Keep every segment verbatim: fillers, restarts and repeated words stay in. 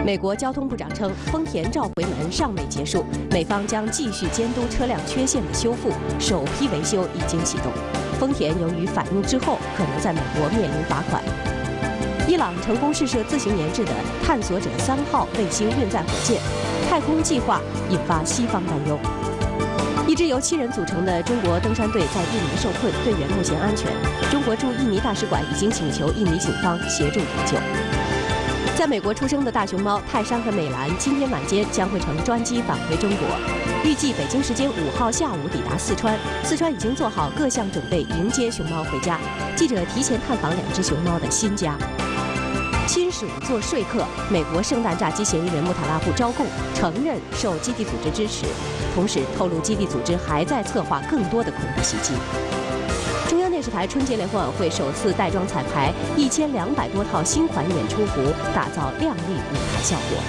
美国交通部长称，丰田召回门尚未结束，美方将继续监督车辆缺陷的修复，首批维修已经启动。丰田由于反应之后，可能在美国面临罚款。伊朗成功试射自行研制的探索者三号卫星运载火箭，太空计划引发西方担忧。一支由七人组成的中国登山队在印尼受困，队员目前安全。中国驻印尼大使馆已经请求印尼警方协助营救。在美国出生的大熊猫泰山和美兰今天晚间将会乘专机返回中国，预计北京时间五号下午抵达四川。四川已经做好各项准备迎接熊猫回家。记者提前探访两只熊猫的新家。亲属做说客，美国圣诞炸鸡嫌疑人穆塔拉布招供，承认受基地组织支持，同时透露基地组织还在策划更多的恐怖袭击。中央电视台春节联欢晚会首次带装彩排，一千两百多套新款演出服，打造亮丽舞台效果。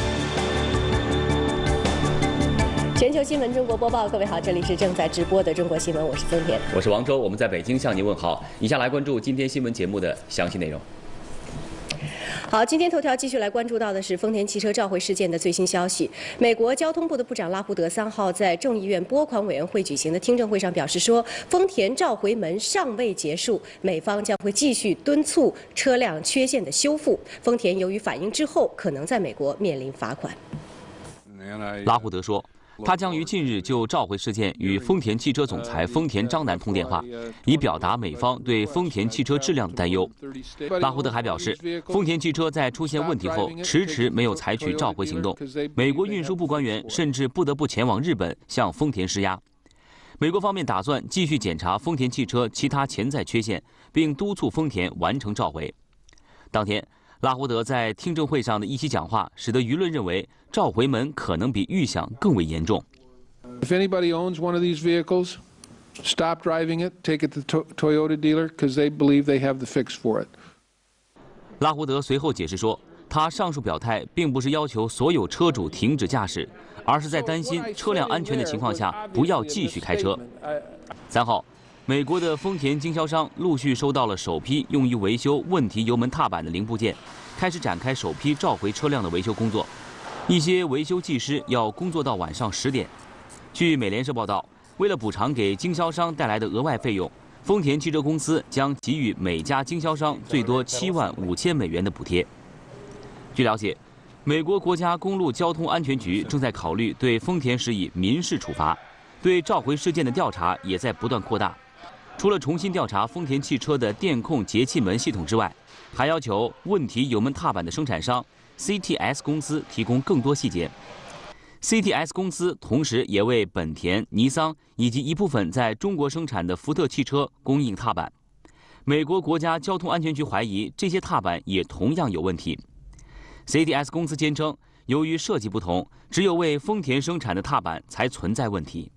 全球新闻中国播报，各位好，这里是正在直播的中国新闻，我是曾田， 我是王周，我们在北京向您问好。以下来关注今天新闻节目的详细内容。 好，今天头条继续来关注到的是丰田汽车召回事件的最新消息。美国交通部的部长拉胡德三号在众议院拨款委员会举行的听证会上表示说，丰田召回门尚未结束，美方将会继续敦促车辆缺陷的修复。丰田由于反应之后，可能在美国面临罚款。 拉胡德说，他将于近日就召回事件与丰田汽车总裁丰田章男通电话，以表达美方对丰田汽车质量的担忧。拉胡德还表示，丰田汽车在出现问题后迟迟没有采取召回行动，美国运输部官员甚至不得不前往日本向丰田施压。美国方面打算继续检查丰田汽车其他潜在缺陷，并督促丰田完成召回。当天，拉胡德在听证会上的一席讲话，使得舆论认为召回门可能比预想更为严重。 If anybody owns one of these vehicles, stop driving it, take it to Toyota dealer because they believe they have the fix for it. 拉胡德随后解释说，他上述表态并不是要求所有车主停止驾驶，而是在担心车辆安全的情况下不要继续开车。三号，美国的丰田经销商陆续收到了首批用于维修问题油门踏板的零部件，开始展开首批召回车辆的维修工作。一些维修技师要工作到晚上十点。据美联社报道，为了补偿给经销商带来的额外费用，丰田汽车公司将给予每家经销商最多七万五千美元的补贴。据了解，美国国家公路交通安全局正在考虑对丰田施以民事处罚，对召回事件的调查也在不断扩大。除了重新调查丰田汽车的电控节气门系统之外，还要求问题油门踏板的生产商 C T S 公司提供更多细节。C T S 公司同时也为本田、尼桑以及一部分在中国生产的福特汽车供应踏板。美国国家交通安全局怀疑这些踏板也同样有问题。C T S 公司坚称，由于设计不同，只有为丰田生产的踏板才存在问题。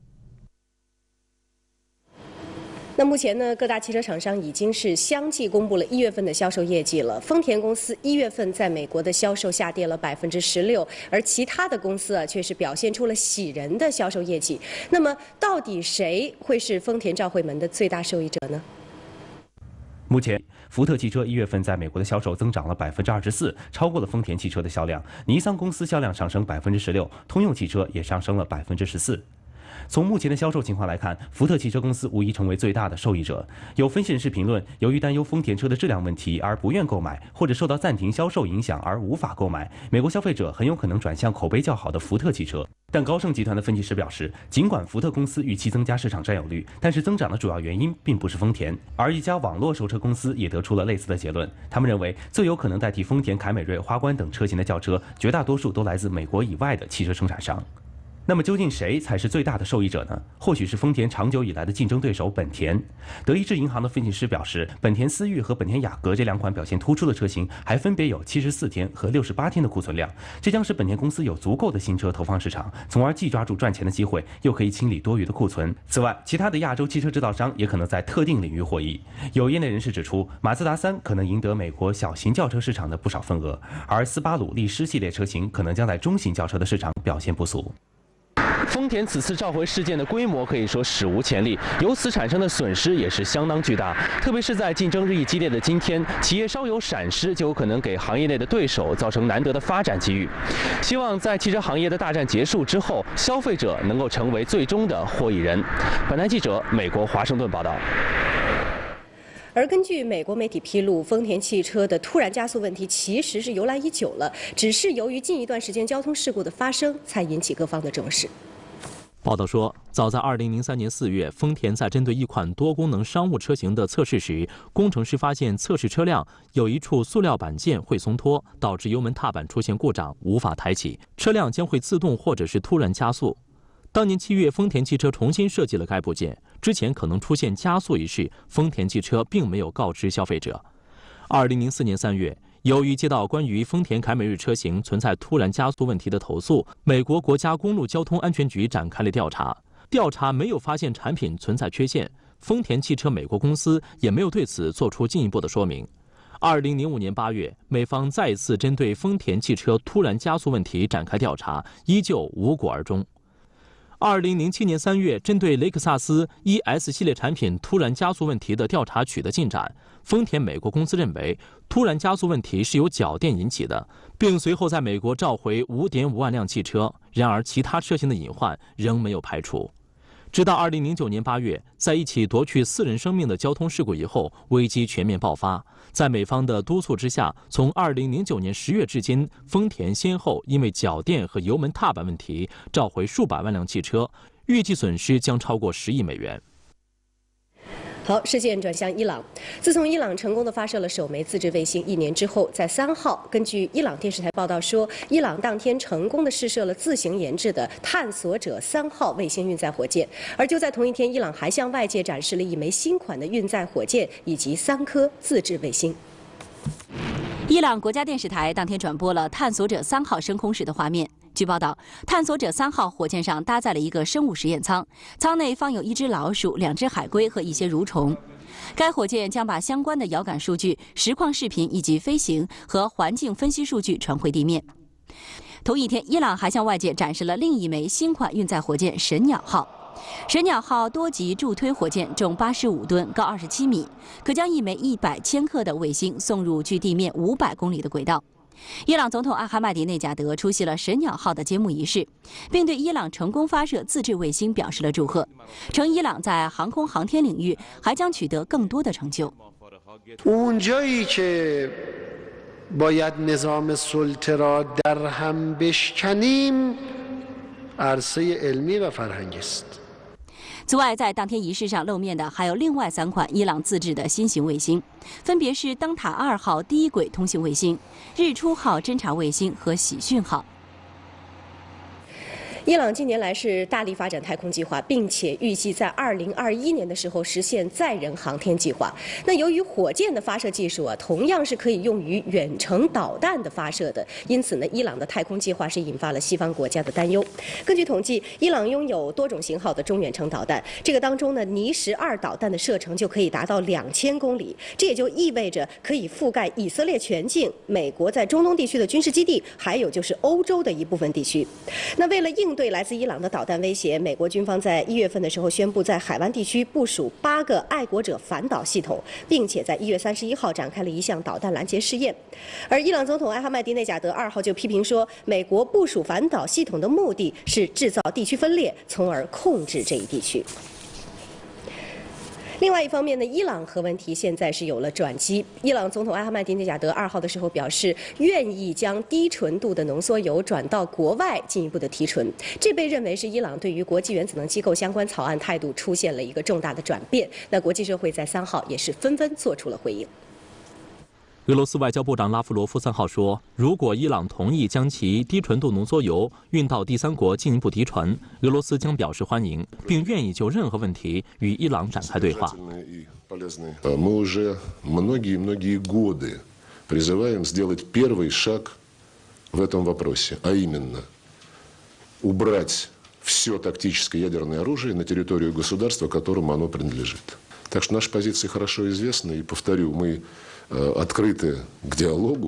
那目前呢，各大汽车厂商已经是相继公布了一月份的销售业绩了。丰田公司一月份在美国的销售下跌了百分之十六，而其他的公司啊，却是表现出了喜人的销售业绩。那么，到底谁会是丰田召回门的最大受益者呢？ 目前，福特汽车一月份在美国的销售增长了百分之二十四，超过了丰田汽车的销量。尼桑公司销量上升百分之十六，通用汽车也上升了百分之十四。从目前的销售情况来看，福特汽车公司无疑成为最大的受益者。有分析人士评论，由于担忧丰田车的质量问题而不愿购买，或者受到暂停销售影响而无法购买，美国消费者很有可能转向口碑较好的福特汽车。但高盛集团的分析师表示，尽管福特公司预期增加市场占有率，但是增长的主要原因并不是丰田。而一家网络售车公司也得出了类似的结论，他们认为最有可能代替丰田凯美瑞、花冠等车型的轿车，绝大多数都来自美国以外的汽车生产商。那么究竟谁才是最大的受益者呢？或许是丰田长久以来的竞争对手本田。德意志银行的分析师表示，本田思域和本田雅阁这两款表现突出的车型，还分别有七十四天和六十八天的库存量，这将使本田公司有足够的新车投放市场，从而既抓住赚钱的机会，又可以清理多余的库存。此外，其他的亚洲汽车制造商也可能在特定领域获益。有业内人士指出，马自达三可能赢得美国小型轿车市场的不少份额，而斯巴鲁、力狮系列车型可能将在中型轿车的市场表现不俗。 丰田此次召回事件的规模可以说史无前例，由此产生的损失也是相当巨大。特别是在竞争日益激烈的今天，企业稍有闪失，就有可能给行业内的对手造成难得的发展机遇。希望在汽车行业的大战结束之后，消费者能够成为最终的获益人。本台记者美国华盛顿报道。 而根据美国媒体披露，丰田汽车的突然加速问题其实是由来已久了，只是由于近一段时间交通事故的发生，才引起各方的重视。 报道说，早在二零零三年四月，丰田在针对一款多功能商务车型的测试时，工程师发现测试车辆有一处塑料板件会松脱，导致油门踏板出现故障，无法抬起，车辆将会自动或者是突然加速。当年七月，丰田汽车重新设计了该部件，之前可能出现加速一事，丰田汽车并没有告知消费者。二零零四年三月，由于接到关于丰田凯美瑞车型存在突然加速问题的投诉，美国国家公路交通安全局展开了调查，调查没有发现产品存在缺陷，丰田汽车美国公司也没有对此做出进一步的说明。二零零五年八月，美方再一次针对丰田汽车突然加速问题展开调查，依旧无果而终。二零零七年三月，针对雷克萨斯 E S 系列产品突然加速问题的调查取得进展，丰田美国公司认为突然加速问题是由脚垫引起的，并随后在美国召回 五点五万辆汽车。然而，其他车型的隐患仍没有排除。直到二零零九年八月，在一起夺去四人生命的交通事故以后，危机全面爆发。在美方的督促之下，从二零零九年十月至今，丰田先后因为脚垫和油门踏板问题召回数百万辆汽车，预计损失将超过十亿美元。 好，视线转向伊朗。自从伊朗成功的发射了首枚自制卫星一年之后，在三号，根据伊朗电视台报道说，伊朗当天成功的试射了自行研制的探索者三号卫星运载火箭。而就在同一天，伊朗还向外界展示了一枚新款的运载火箭以及三颗自制卫星。 伊朗国家电视台当天转播了探索者三号升空时的画面。据报道，探索者三号火箭上搭载了一个生物实验舱，舱内放有一只老鼠、两只海龟和一些蠕虫。该火箭将把相关的遥感数据、实况视频以及飞行和环境分析数据传回地面。同一天，伊朗还向外界展示了另一枚新款运载火箭“神鸟号”。神鸟号多级助推火箭重八十五吨，高二十七米，可将一枚一百千克的卫星送入距地面五百公里的轨道。伊朗总统阿哈迈迪内贾德出席了神鸟号的揭幕仪式，并对伊朗成功发射自制卫星表示了祝贺，称伊朗在航空航天领域还将取得更多的成就。 اونجایی که باید نظام سلطه را در هم بشکنیم عرصه علمی و فرهنگی است。 此外，在当天仪式上露面的还有另外三款伊朗自制的新型卫星，分别是灯塔二号低轨通信卫星、日出号侦察卫星和喜讯号。 伊朗近年来是大力发展太空计划，并且预计在二零二一年的时候实现载人航天计划。那由于火箭的发射技术啊，同样是可以用于远程导弹的发射的，因此呢，伊朗的太空计划是引发了西方国家的担忧。根据统计，伊朗拥有多种型号的中远程导弹，这个当中呢，尼什二导弹的射程就可以达到两千公里，这也就意味着可以覆盖以色列全境、美国在中东地区的军事基地，还有就是欧洲的一部分地区。那为了应对来自伊朗的导弹威胁，美国军方在一月份的时候宣布，在海湾地区部署八个爱国者反导系统，并且在一月三十一号展开了一项导弹拦截试验。而伊朗总统艾哈迈迪内贾德二号就批评说，美国部署反导系统的目的是制造地区分裂，从而控制这一地区。另外一方面呢，伊朗核问题现在是有了转机。伊朗总统艾哈迈迪内贾德二号的时候表示，愿意将低纯度的浓缩铀转到国外进一步的提纯，这被认为是伊朗对于国际原子能机构相关草案态度出现了一个重大的转变。那国际社会在三号也是纷纷做出了回应。 俄罗斯外交部长拉夫罗夫三号说，如果伊朗同意将其低纯度浓缩铀运到第三国进一步提纯，俄罗斯将表示欢迎，并愿意就任何问题与伊朗展开对话。 Мы уже многие-многие годы призываем сделать первый шаг в этом вопросе, а именно убрать все тактическое ядерное оружие на территорию государства, которому оно принадлежит. Так что наши позиции хорошо известны, и повторю, мы открыты к диалогу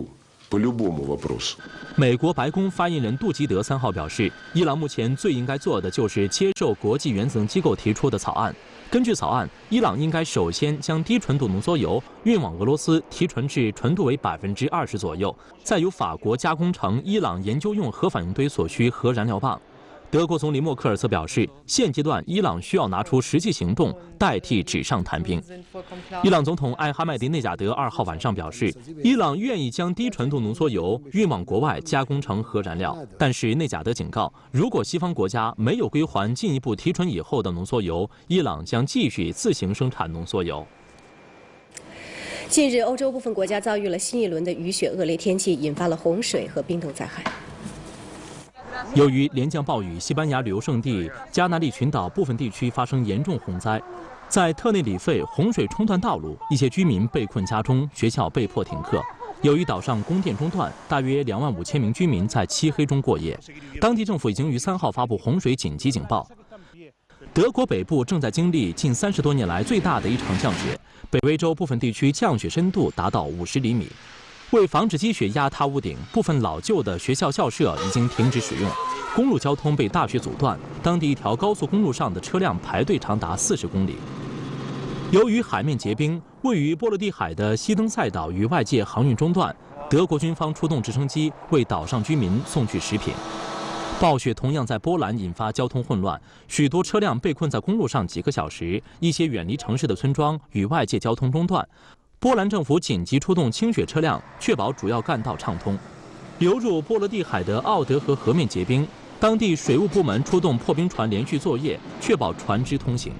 по любому вопросу. 美国白宫发言人杜基德三号表示，伊朗目前最应该做的就是接受国际原子能机构提出的草案。根据草案，伊朗应该首先将低纯度浓缩铀运往俄罗斯，提纯至纯度为百分之二十左右，再由法国加工成伊朗研究用核反应堆所需核燃料棒。 德国总理默克尔则表示，现阶段伊朗需要拿出实际行动代替纸上谈兵。伊朗总统艾哈迈迪内贾德二号晚上表示，伊朗愿意将低纯度浓缩铀运往国外加工成核燃料，但是内贾德警告，如果西方国家没有归还进一步提纯以后的浓缩铀，伊朗将继续自行生产浓缩铀。 近日，欧洲部分国家遭遇了新一轮的雨雪恶劣天气，引发了洪水和冰冻灾害。 由于连降暴雨，西班牙旅游胜地加那利群岛部分地区发生严重洪灾，在特内里费洪水冲断道路，一些居民被困家中，学校被迫停课。由于岛上供电中断，大约两万五千名居民在漆黑中过夜。当地政府已经于三号发布洪水紧急警报。德国北部正在经历近三十多年来最大的一场降雪，北威州部分地区降雪深度达到五十厘米。 为防止积雪压塌屋顶，部分老旧的学校校舍已经停止使用，公路交通被大雪阻断。当地一条高速公路上的车辆排队长达四十公里。由于海面结冰，位于波罗的海的西登塞岛与外界航运中断，德国军方出动直升机为岛上居民送去食品。暴雪同样在波兰引发交通混乱，许多车辆被困在公路上几个小时，一些远离城市的村庄与外界交通中断。 波兰政府紧急出动清雪车辆，确保主要干道畅通。流入波罗的海的奥德河河面结冰，当地水务部门出动破冰船连续作业，确保船只通行。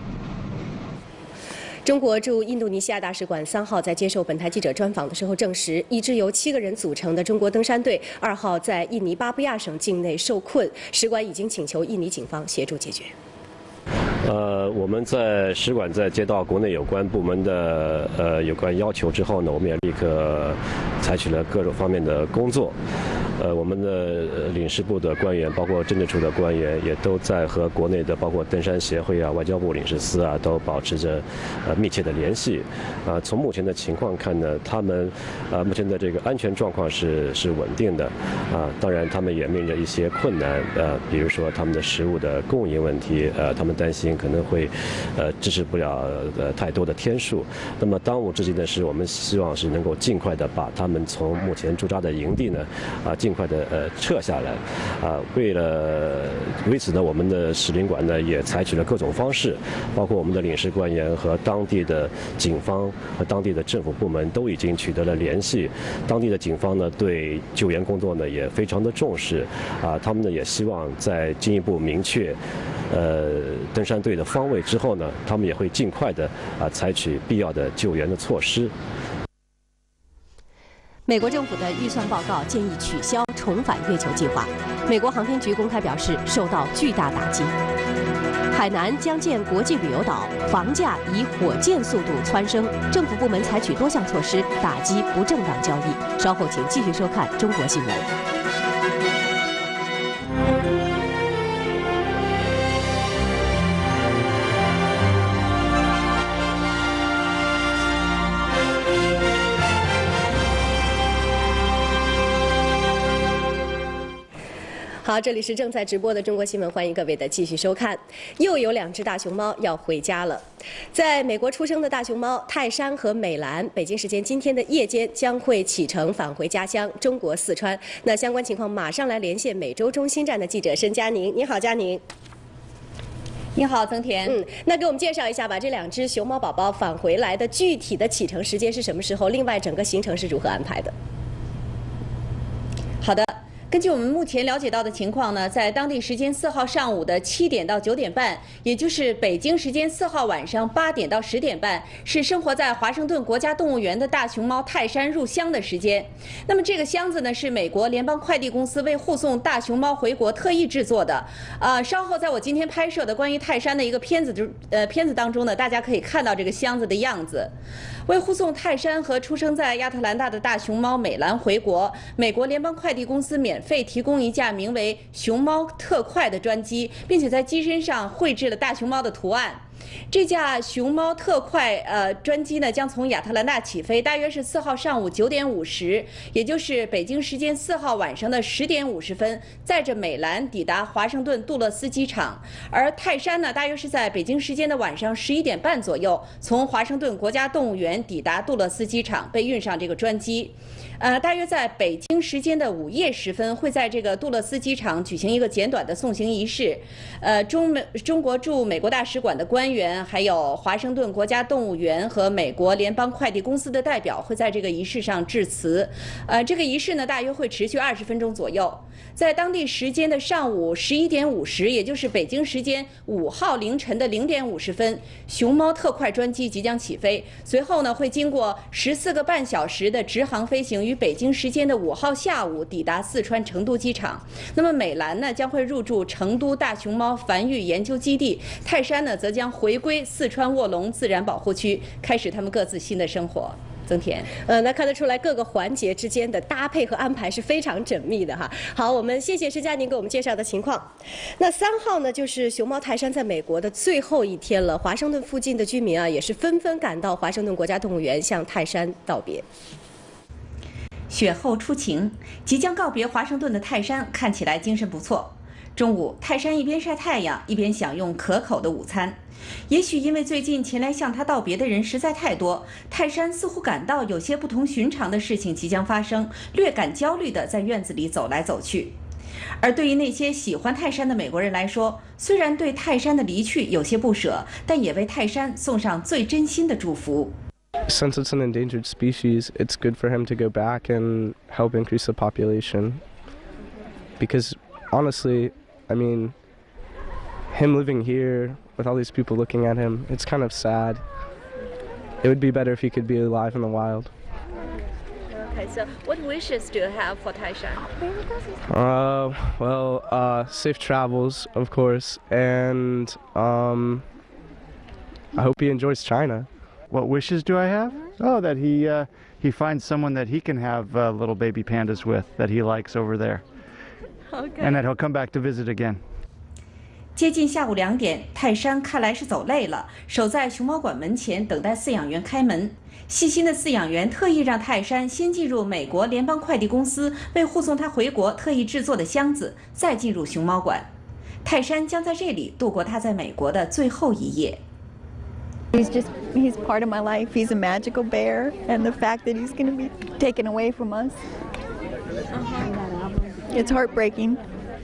中国驻印度尼西亚大使馆三号在接受本台记者专访的时候证实，一支由七个人组成的中国登山队二号在印尼巴布亚省境内受困，使馆已经请求印尼警方协助解决。 呃，我们在使馆在接到国内有关部门的呃有关要求之后呢，我们也立刻采取了各种方面的工作。呃，我们的领事部的官员，包括政治处的官员，也都在和国内的包括登山协会啊、外交部领事司啊，都保持着呃密切的联系。啊、呃，从目前的情况看呢，他们呃目前的这个安全状况是是稳定的。啊、呃，当然他们也面临着一些困难，呃，比如说他们的食物的供应问题，呃，他们担心 可能会，呃，支持不了呃太多的天数。那么当务之急呢，是我们希望是能够尽快的把他们从目前驻扎的营地呢，啊、呃，尽快的呃撤下来。啊、呃，为了为此呢，我们的使领馆呢也采取了各种方式，包括我们的领事官员和当地的警方和当地的政府部门都已经取得了联系。当地的警方呢对救援工作呢也非常的重视，啊、呃，他们呢也希望再进一步明确。 呃，登山队的方位之后呢，他们也会尽快的啊采取必要的救援的措施。 美国政府的预算报告建议取消重返月球计划，美国航天局公开表示受到巨大打击。海南将建国际旅游岛，房价以火箭速度蹿升，政府部门采取多项措施打击不正当交易。稍后请继续收看中国新闻。 好，这里是正在直播的中国新闻，欢迎各位的继续收看。又有两只大熊猫要回家了。在美国出生的大熊猫泰山和美兰，北京时间今天的夜间将会启程返回家乡中国四川。那相关情况，马上来连线美洲中心站的记者申佳宁。你好，佳宁。 你好，曾田。 嗯，那给我们介绍一下吧，这两只熊猫宝宝返回来的具体的启程时间是什么时候？另外，整个行程是如何安排的？ 好的。 根据我们目前了解到的情况呢，在当地时间四号上午的七点到九点半，也就是北京时间四号晚上八点到十点半，是生活在华盛顿国家动物园的大熊猫泰山入乡的时间。那么这个箱子呢，是美国联邦快递公司为护送大熊猫回国特意制作的。呃，稍后在我今天拍摄的关于泰山的一个片子中，呃，片子当中呢，大家可以看到这个箱子的样子。 为护送泰山和出生在亚特兰大的大熊猫美兰回国，美国联邦快递公司免费提供一架名为“熊猫特快”的专机，并且在机身上绘制了大熊猫的图案。 这架熊猫特快呃专机呢将从亚特兰大起飞，大约是四号上午九点五十，也就是北京时间四号晚上的十点五十分，载着美兰抵达华盛顿杜勒斯机场。而泰山呢，大约是在北京时间的晚上十一点半左右，从华盛顿国家动物园抵达杜勒斯机场，被运上这个专机。呃，大约在北京时间的午夜时分，会在这个杜勒斯机场举行一个简短的送行仪式。呃，中美中国驻美国大使馆的官员，还有华盛顿国家动物园和美国联邦快递公司的代表会在这个仪式上致辞。呃，这个仪式呢，大约会持续二十分钟左右。在当地时间的上午十一点五十，也就是北京时间五号凌晨的零点五十分，熊猫特快专机即将起飞。随后呢，会经过十四个半小时的直航飞行，于北京时间的五号下午抵达四川成都机场。那么美兰呢，将会入驻成都大熊猫繁育研究基地，泰山呢，则将回归四川卧龙自然保护区，开始他们各自新的生活。曾田， 呃，那看得出来各个环节之间的搭配和安排是非常缜密的哈。好，我们谢谢施佳宁给我们介绍的情况。那三号呢，就是熊猫泰山在美国的最后一天了，华盛顿附近的居民啊，也是纷纷赶到华盛顿国家动物园向泰山道别。 雪后初晴，即将告别华盛顿的泰山看起来精神不错。中午，泰山一边晒太阳，一边享用可口的午餐。也许因为最近前来向他道别的人实在太多，泰山似乎感到有些不同寻常的事情即将发生，略感焦虑地在院子里走来走去。而对于那些喜欢泰山的美国人来说，虽然对泰山的离去有些不舍，但也为泰山送上最真心的祝福。 Since it's an endangered species, it's good for him to go back and help increase the population. Because honestly, I mean, him living here with all these people looking at him, it's kind of sad. It would be better if he could be alive in the wild. Okay, so what wishes do you have for Taishan? Uh, well, uh, safe travels, of course, and um, I hope he enjoys China. What wishes do I have? Oh, that he uh, he finds someone that he can have uh, little baby pandas with that he likes over there. Okay. And that he'll come back to visit again. 接近下午两点，泰山看来是走累了，守在熊猫馆门前等待饲养员开门。细心的饲养员特意让泰山先进入美国联邦快递公司为护送他回国特意制作的箱子，再进入熊猫馆。泰山将在这里度过他在美国的最后一夜。 He's just, he's part of my life. He's a magical bear, and the fact that he's going to be taken away from us, it's heartbreaking.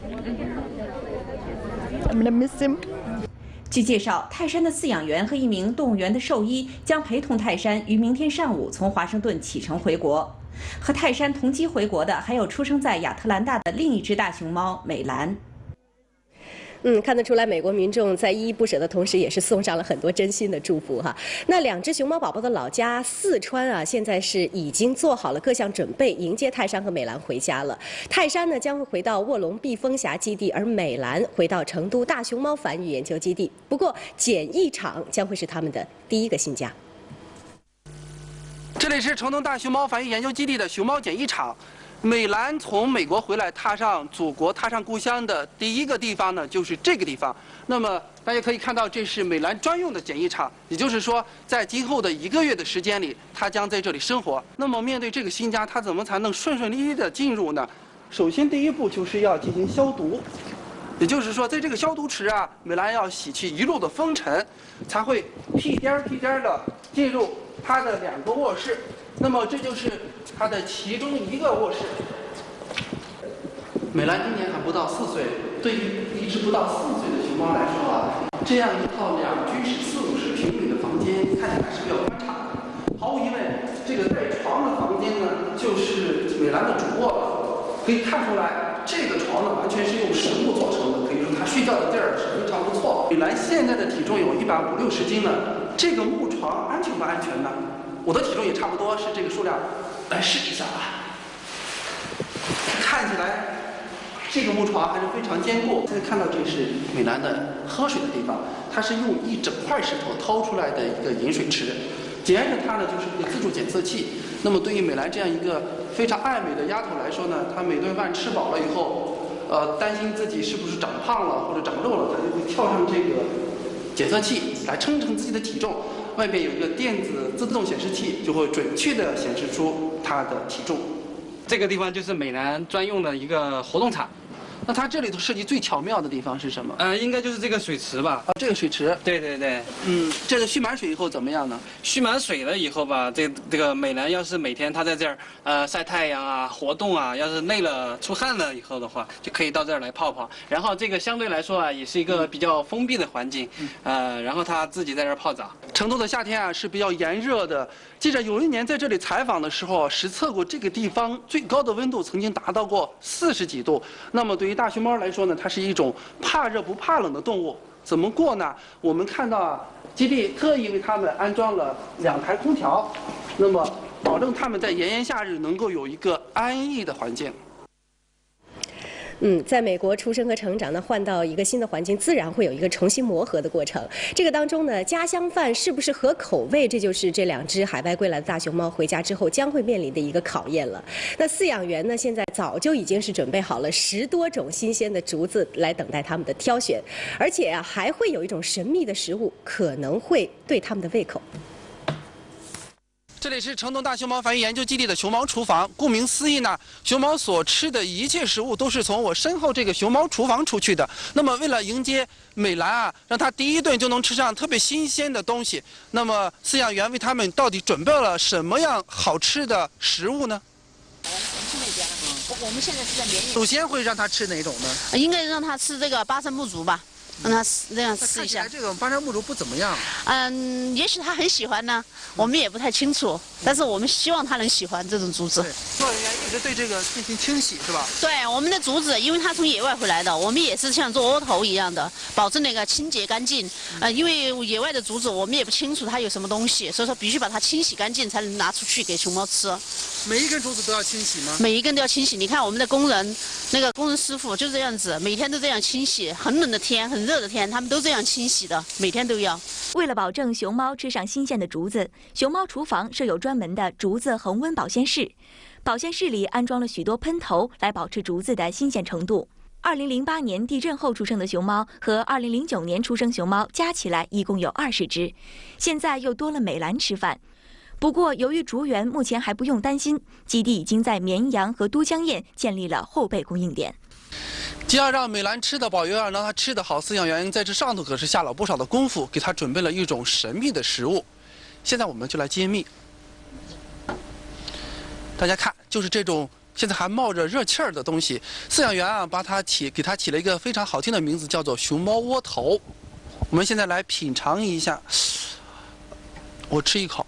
I'm going to miss him. 据介绍，泰山的饲养员和一名动物园的兽医将陪同泰山于明天上午从华盛顿启程回国。和泰山同机回国的还有出生在亚特兰大的另一只大熊猫美兰。 嗯，看得出来，美国民众在依依不舍的同时，也是送上了很多真心的祝福哈。那两只熊猫宝宝的老家四川啊，现在是已经做好了各项准备，迎接泰山和美兰回家了。泰山呢将会回到卧龙避风峡基地，而美兰回到成都大熊猫繁育研究基地。不过，检疫场将会是他们的第一个新家。 这里是成都大熊猫繁育研究基地的熊猫检疫场。美兰从美国回来，踏上祖国、踏上故乡的第一个地方呢，就是这个地方。那么大家可以看到，这是美兰专用的检疫场，也就是说，在今后的一个月的时间里，它将在这里生活。那么面对这个新家，它怎么才能顺顺利利的进入呢？首先，第一步就是要进行消毒，也就是说，在这个消毒池啊，美兰要洗去一路的风尘，才会屁颠儿屁颠儿的进入它的两个卧室。那么这就是它的其中一个卧室。美兰今年还不到四岁，对于一只不到四岁的熊猫来说啊，这样一套两居室四五十平米的房间看起来是比较宽敞的。毫无疑问，这个带床的房间呢，就是美兰的主卧了。可以看出来，这个床呢完全是用实木做成的，可以说它睡觉的地儿是非常不错。美兰现在的体重有一百五六十斤呢，这个木床安全不安全呢？我的体重也差不多是这个数量，来试一下吧。看起来这个木床还是非常坚固。大家看到这是美兰的喝水的地方，它是用一整块石头掏出来的一个饮水池，沿着它呢就是一个自助检测器。那么对于美兰这样一个非常爱美的丫头来说呢，她每顿饭吃饱了以后，呃，担心自己是不是长胖了或者长肉了，她就会跳上这个检测器来称称自己的体重，外边有一个电子自动显示器，就会准确的显示出它的体重。这个地方就是美兰专用的一个活动场。那它这里头设计最巧妙的地方是什么？呃，应该就是这个水池吧。啊，这个水池。对对对。嗯，这个蓄满水以后怎么样呢？蓄满水了以后吧，这这个美兰要是每天它在这儿呃晒太阳啊、活动啊，要是累了、出汗了以后的话，就可以到这儿来泡泡。然后这个相对来说啊，也是一个比较封闭的环境，呃，然后他自己在这儿泡澡。成都的夏天啊是比较炎热的。记者有一年在这里采访的时候，实测过这个地方最高的温度曾经达到过四十几度。那么对于大熊猫来说呢，它是一种怕热不怕冷的动物。怎么过呢？我们看到啊，基地特意为它们安装了两台空调，那么保证它们在炎炎夏日能够有一个安逸的环境。 嗯，在美国出生和成长呢，换到一个新的环境，自然会有一个重新磨合的过程。这个当中呢，家乡饭是不是合口味，这就是这两只海外归来的大熊猫回家之后将会面临的一个考验了。那饲养员呢，现在早就已经是准备好了十多种新鲜的竹子来等待它们的挑选，而且啊，还会有一种神秘的食物可能会对它们的胃口。 这里是成都大熊猫繁育研究基地的熊猫厨房。顾名思义呢，熊猫所吃的一切食物都是从我身后这个熊猫厨房出去的。那么，为了迎接美兰啊，让它第一顿就能吃上特别新鲜的东西，那么饲养员为它们到底准备了什么样好吃的食物呢？ 我们现在是在绵延。 首先会让它吃哪种呢？ 应该让它吃这个巴山木竹吧。让他这样试一下。 这个巴山木竹不怎么样。 嗯，也许他很喜欢呢，我们也不太清楚。但是我们希望他能喜欢这种竹子。 工作人员一直对这个进行清洗，是吧？ 对，我们的竹子，因为它从野外回来的，我们也是像做窝头一样的，保证那个清洁干净。呃，因为野外的竹子，我们也不清楚它有什么东西，所以说必须把它清洗干净，才能拿出去给熊猫吃。 每一根竹子都要清洗吗？ 每一根都要清洗。你看我们的工人，那个工人师傅就这样子，每天都这样清洗。很冷的天，很热的天，他们都这样清洗的，每天都要。 为了保证熊猫吃上新鲜的竹子，熊猫厨房设有专门的竹子恒温保鲜室，保鲜室里安装了许多喷头来保持竹子的新鲜程度。二零零八年地震后出生的熊猫和二零零九年出生熊猫加起来一共有二十只，现在又多了美兰吃饭。不过，由于竹园目前还不用担心，基地已经在绵阳和都江堰建立了后备供应点。 既要让美兰吃得饱，又要让它吃得好，饲养员在这上头可是下了不少的功夫，给它准备了一种神秘的食物。现在我们就来揭秘。大家看，就是这种现在还冒着热气儿的东西，饲养员啊把它起给它起了一个非常好听的名字，叫做熊猫窝头。我们现在来品尝一下，我吃一口。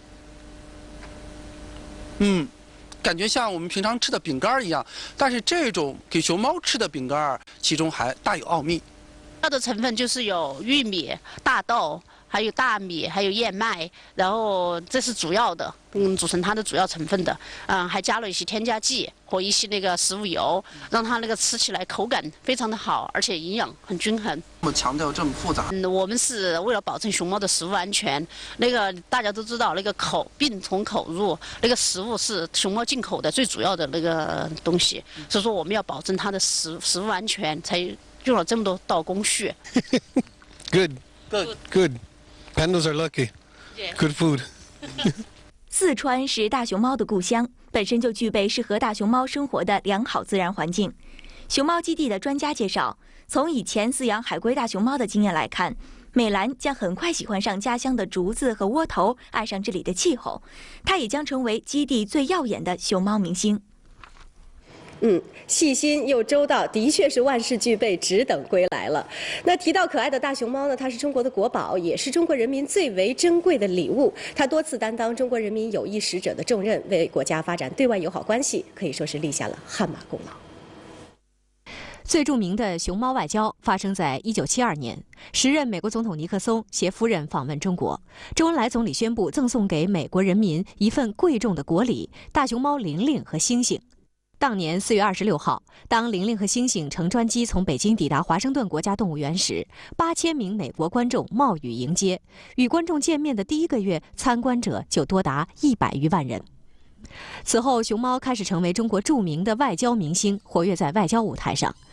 嗯，感觉像我们平常吃的饼干一样，但是这种给熊猫吃的饼干，其中还大有奥秘。 它的成分就是有玉米、大豆，还有大米，还有燕麦，然后这是主要的，嗯，组成它的主要成分的。嗯，还加了一些添加剂和一些那个食物油，让它那个吃起来口感非常的好，而且营养很均衡。 我们强调这么复杂。 嗯，我们是为了保证熊猫的食物安全。那个大家都知道，那个口病从口入，那个食物是熊猫进口的最主要的那个东西，所以说我们要保证它的食食物安全，才用了这么多道工序。 Good, good, good. Pandas are lucky. Good food. 四川是大熊猫的故乡，本身就具备适合大熊猫生活的良好自然环境。熊猫基地的专家介绍，从以前饲养海龟大熊猫的经验来看，美兰将很快喜欢上家乡的竹子和窝头，爱上这里的气候，它也将成为基地最耀眼的熊猫明星。 嗯，细心又周到，的确是万事俱备，只等归来了。那提到可爱的大熊猫呢，它是中国的国宝，也是中国人民最为珍贵的礼物。它多次担当中国人民友谊使者的重任，为国家发展对外友好关系可以说是立下了汗马功劳。 最著名的熊猫外交发生在一九七二年，时任美国总统尼克松携夫人访问中国，周恩来总理宣布赠送给美国人民一份贵重的国礼——大熊猫玲玲和星星。当年四月二十六号，当玲玲和星星乘专机从北京抵达华盛顿国家动物园时，八千名美国观众冒雨迎接。与观众见面的第一个月，参观者就多达一百余万人。此后，熊猫开始成为中国著名的外交明星，活跃在外交舞台上。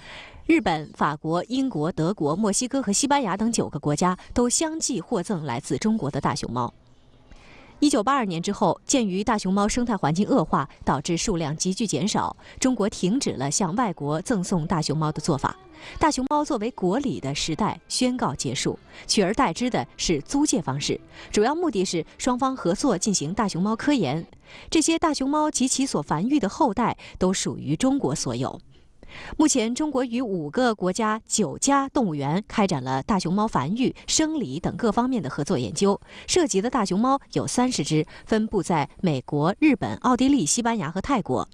日本、法国、英国、德国、墨西哥和西班牙等九个国家都相继获赠来自中国的大熊猫。一九八二年之后，鉴于大熊猫生态环境恶化，导致数量急剧减少，中国停止了向外国赠送大熊猫的做法。大熊猫作为国礼的时代宣告结束，取而代之的是租借方式，主要目的是双方合作进行大熊猫科研。这些大熊猫及其所繁育的后代都属于中国所有。目前，中国与五个国家、九家动物园开展了大熊猫繁育、生理等各方面的合作研究，涉及的大熊猫有三十只，分布在美国、日本、奥地利、西班牙和泰国。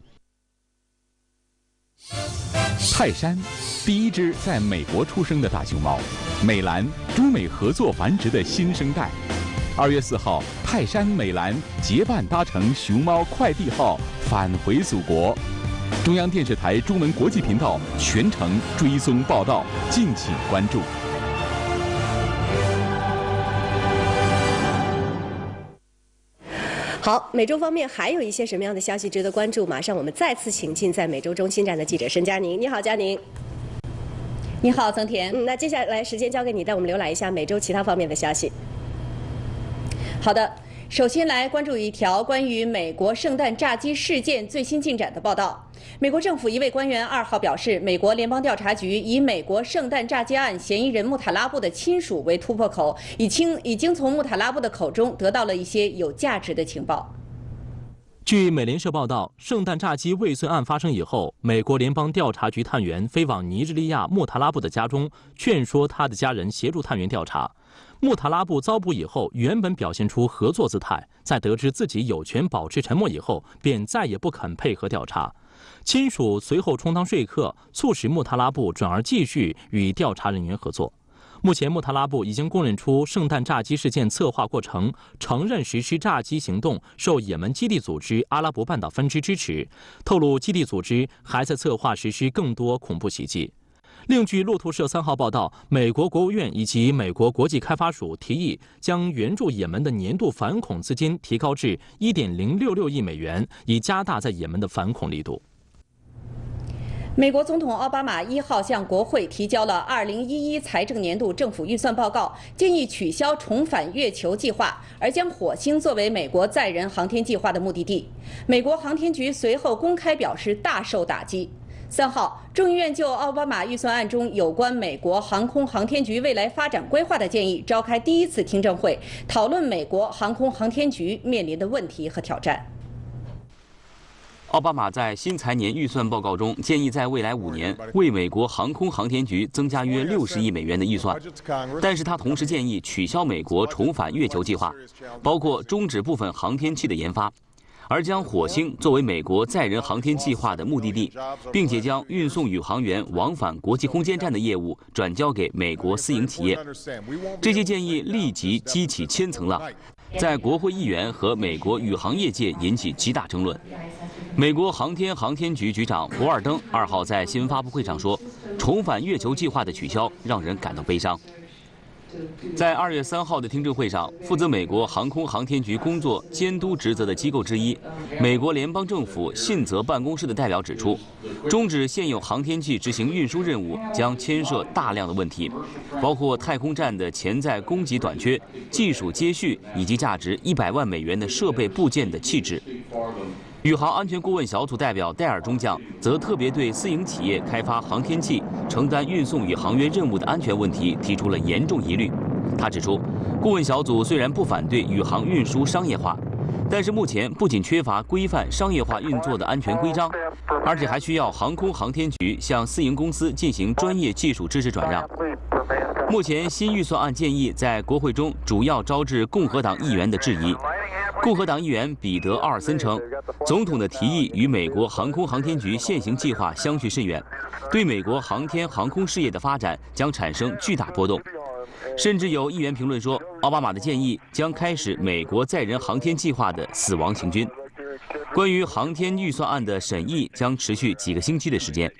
泰山，第一只在美国出生的大熊猫，美兰，中美合作繁殖的新生代。二月四号，泰山、美兰结伴搭乘熊猫快递号返回祖国。中央电视台中文国际频道全程追踪报道，敬请关注。 好，美洲方面还有一些什么样的消息值得关注？马上我们再次请进在美洲中心站的记者申佳宁。你好，佳宁。 你好，曾田。 嗯，那接下来时间交给你，带我们浏览一下美洲其他方面的消息。 好的。首先来关注一条关于美国圣诞炸鸡事件最新进展的报道。美国政府一位官员二号表示，美国联邦调查局以美国圣诞炸鸡案嫌疑人穆塔拉布的亲属为突破口，已经已经从穆塔拉布的口中得到了一些有价值的情报。 据美联社报道，圣诞炸鸡未遂案发生以后，美国联邦调查局探员飞往尼日利亚穆塔拉布的家中，劝说他的家人协助探员调查。穆塔拉布遭捕以后，原本表现出合作姿态，在得知自己有权保持沉默以后，便再也不肯配合调查。亲属随后充当说客，促使穆塔拉布转而继续与调查人员合作。目前，穆塔拉布已经供认出圣诞炸鸡事件策划过程，承认实施炸鸡行动受也门基地组织阿拉伯半岛分支支持，透露基地组织还在策划实施更多恐怖袭击。另据路透社三号报道，美国国务院以及美国国际开发署提议将援助也门的年度反恐资金提高至 一点零六六亿美元，以加大在也门的反恐力度。 美国总统奥巴马一号向国会提交了二零一一财政年度政府预算报告，建议取消重返月球计划，而将火星作为美国载人航天计划的目的地。美国航天局随后公开表示大受打击。三号，众议院就奥巴马预算案中有关美国航空航天局未来发展规划的建议召开第一次听证会，讨论美国航空航天局面临的问题和挑战。 奥巴马在新财年预算报告中建议在未来五年为美国航空航天局增加约六十亿美元的预算，但是他同时建议取消美国重返月球计划，包括终止部分航天器的研发。而将火星作为美国载人航天计划的目的地，并且将运送宇航员往返国际空间站的业务转交给美国私营企业。这些建议立即激起千层浪，在国会议员和美国宇航业界引起极大争论。美国航天航天局局长博尔登二号在新闻发布会上说，重返月球计划的取消让人感到悲伤。在二月三号的听证会上，负责美国航空航天局工作监督职责的机构之一，美国联邦政府信责办公室的代表指出，终止现有航天器执行运输任务将牵涉大量的问题，包括太空站的潜在供给短缺、技术接续以及价值一百万美元的设备部件的弃置。宇航安全顾问小组代表戴尔中将则特别对私营企业开发航天器、承担运送宇航员任务的安全问题提出了严重疑虑。他指出，顾问小组虽然不反对宇航运输商业化，但是目前不仅缺乏规范商业化运作的安全规章，而且还需要航空航天局向私营公司进行专业技术知识转让。目前新预算案建议在国会中主要招致共和党议员的质疑。共和党议员彼得·奥尔森称，总统的提议与美国航空航天局现行计划相去甚远，对美国航天航空事业的发展将产生巨大波动。甚至有议员评论说，奥巴马的建议将开始美国载人航天计划的死亡行军。关于航天预算案的审议将持续几个星期的时间。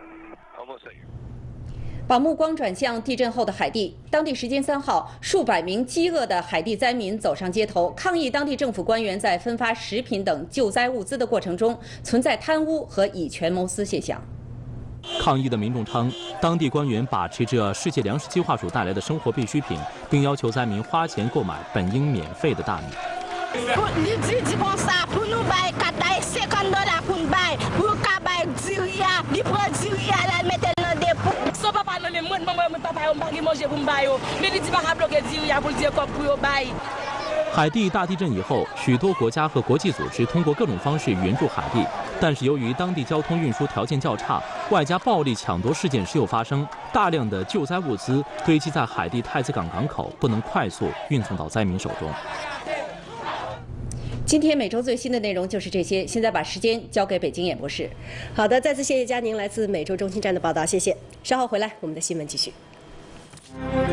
把目光转向地震后的海地，当地时间三号，数百名饥饿的海地灾民走上街头，抗议当地政府官员在分发食品等救灾物资的过程中存在贪污和以权谋私现象。 抗议的民众称，当地官员把持着世界粮食计划署带来的生活必需品，并要求灾民花钱购买本应免费的大米。 海地大地震以后，许多国家和国际组织通过各种方式援助海地，但是由于当地交通运输条件较差，外加暴力抢夺事件时有发生，大量的救灾物资堆积在海地太子港港口，不能快速运送到灾民手中。 今天每周最新的内容就是这些，现在把时间交给北京演播室。好的，再次谢谢佳宁来自每周中心站的报道，谢谢。稍后回来，我们的新闻继续。